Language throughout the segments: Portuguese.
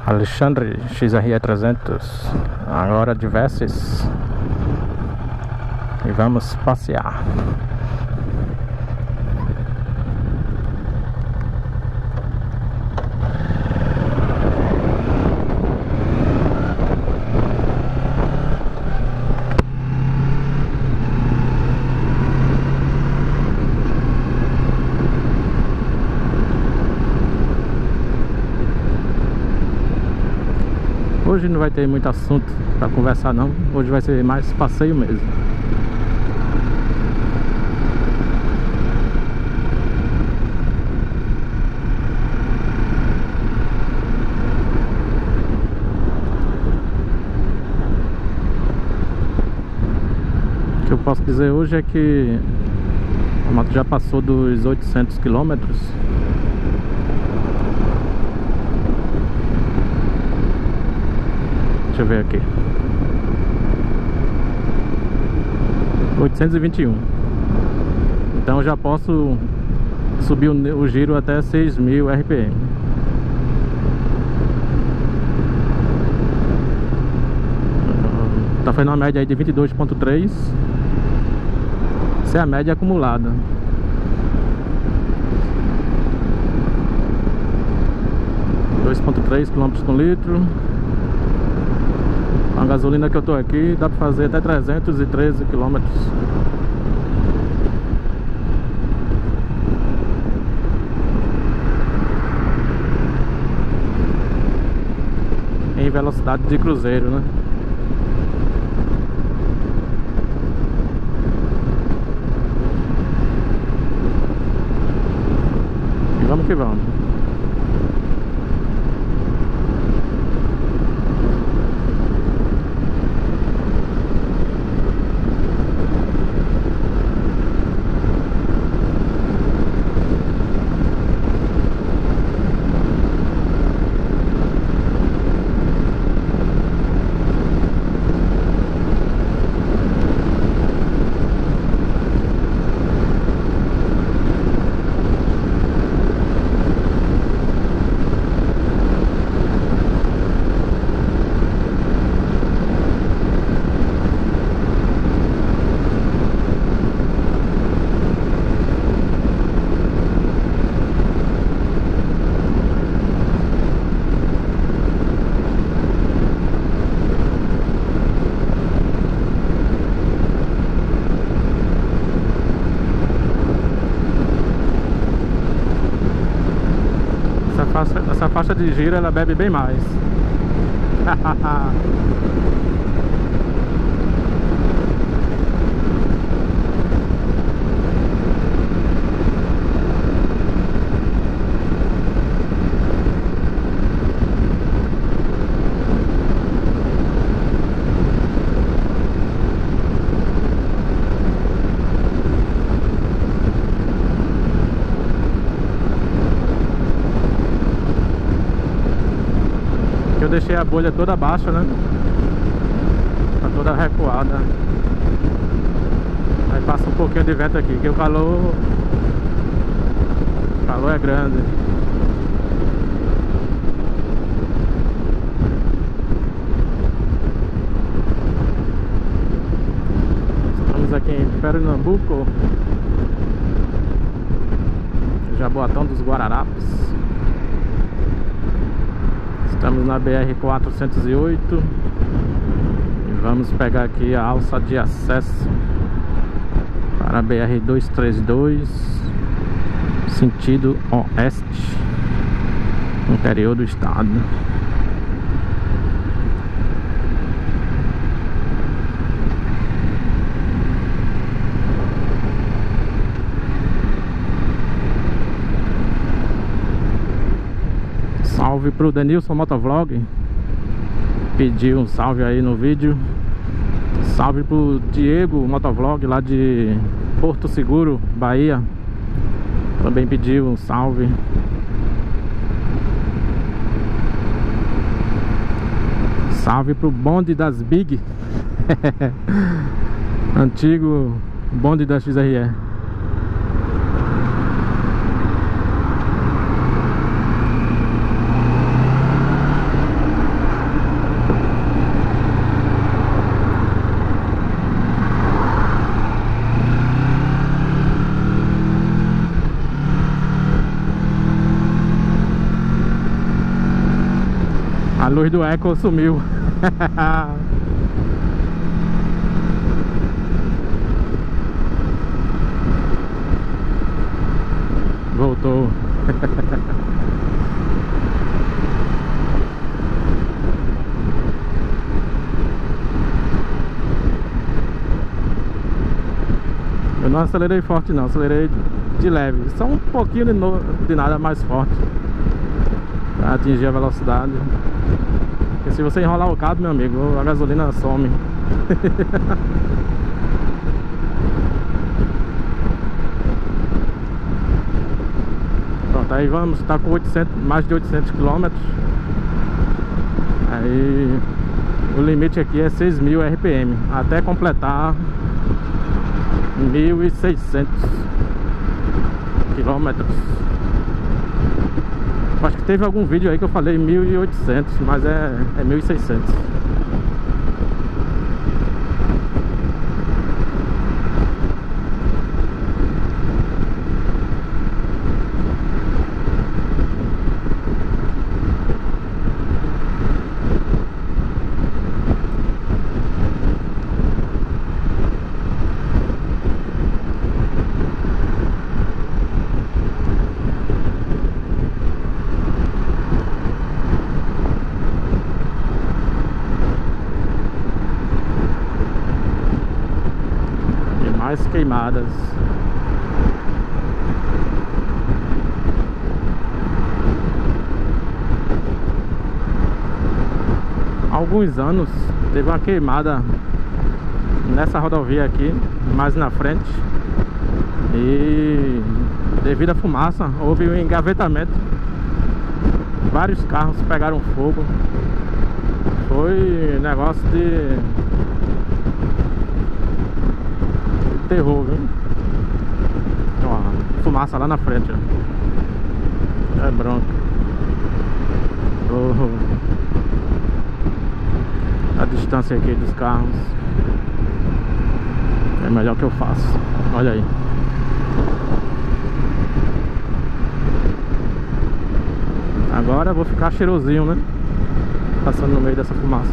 Alexandre XRE 300, agora de Versys, e vamos passear. Hoje não vai ter muito assunto para conversar não, hoje vai ser mais passeio mesmo. O que eu posso dizer hoje é que a moto já passou dos 800 quilômetros. Deixa eu ver aqui, 821. Então já posso subir o giro até 6.000 RPM. Tá fazendo uma média aí de 22.3. Essa é a média acumulada. (2,3 km por litro). A gasolina que eu tô aqui dá pra fazer até 313 km. Em velocidade de cruzeiro, né? E vamos que vamos. Essa faixa de giro ela bebe bem mais. Eu deixei a bolha toda baixa, né? Tá toda recuada. Aí passa um pouquinho de vento aqui, que o calor é grande. Estamos aqui em Pernambuco, Jaboatão dos Guararapes. Estamos na BR-408 e vamos pegar aqui a alça de acesso para a BR-232, sentido oeste, interior do estado. Salve pro Denilson Motovlog, pediu um salve aí no vídeo. Salve pro Diego Motovlog lá de Porto Seguro, Bahia, também pediu um salve. Salve pro bonde das Big, antigo bonde da XRE. A luz do Eco sumiu. Voltou. Eu não acelerei forte não, acelerei de leve. Só um pouquinho de nada mais forte pra atingir a velocidade. Porque se você enrolar o cabo, meu amigo, a gasolina some. Pronto, aí vamos, tá com 800, mais de 800 km. Aí o limite aqui é 6.000 RPM até completar 1.600 quilômetros. Acho que teve algum vídeo aí que eu falei 1.800, mas é 1.600. Mais queimadas. Há alguns anos teve uma queimada nessa rodovia aqui, mais na frente, e devido à fumaça houve um engavetamento. Vários carros pegaram fogo. Foi negócio de terror, viu? Ó, fumaça lá na frente, ó. É bronca. Oh. A distância aqui dos carros é melhor que eu faço. Olha aí. Agora eu vou ficar cheirosinho, né? Passando no meio dessa fumaça.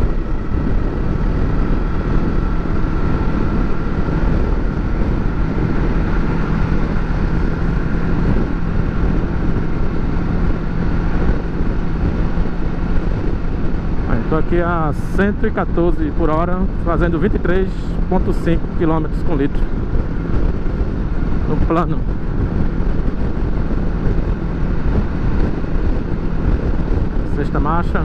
Estou aqui a 114 por hora, fazendo 23,5 km com litro no plano. Sexta marcha.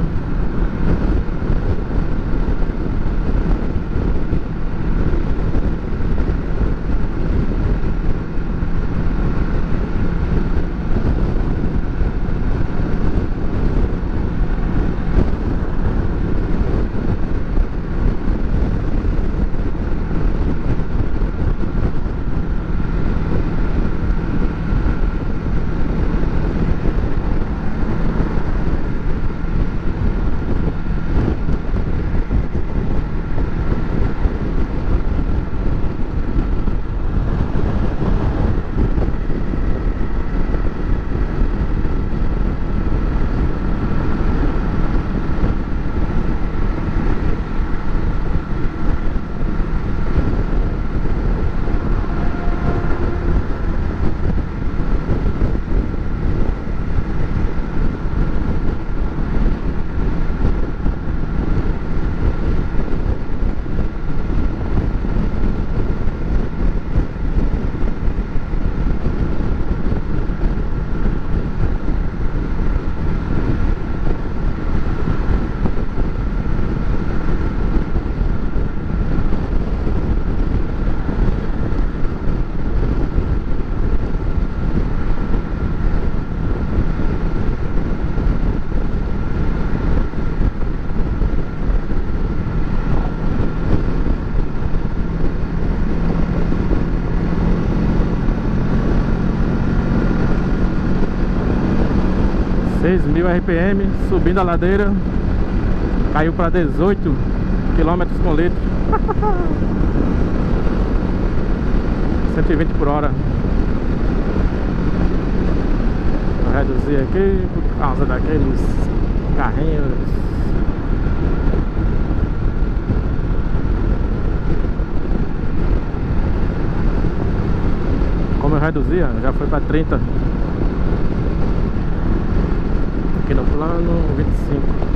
RPM, subindo a ladeira, caiu para 18 km com litro. 120 por hora. Vou reduzir aqui por causa daqueles Carrinhos. Como eu reduzia, já foi para 30. Aqui no plano 25.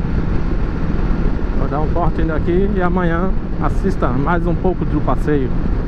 Dar um corte ainda aqui e amanhã assista mais um pouco do passeio.